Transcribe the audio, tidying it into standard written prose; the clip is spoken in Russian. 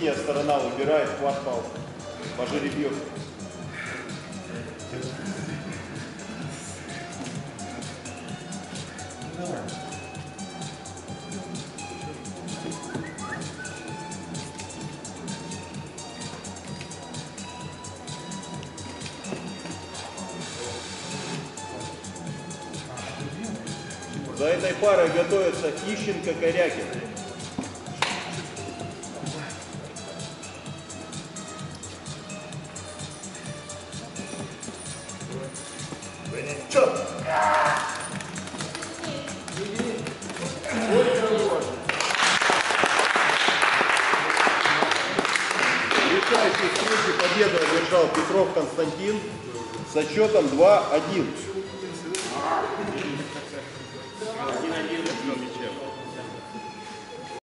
синяя сторона выбирает квартал по жеребьевке. За этой парой готовятся Ищенко-Корякин. Решающей встрече победу одержал Петров Константин со счетом 2-1.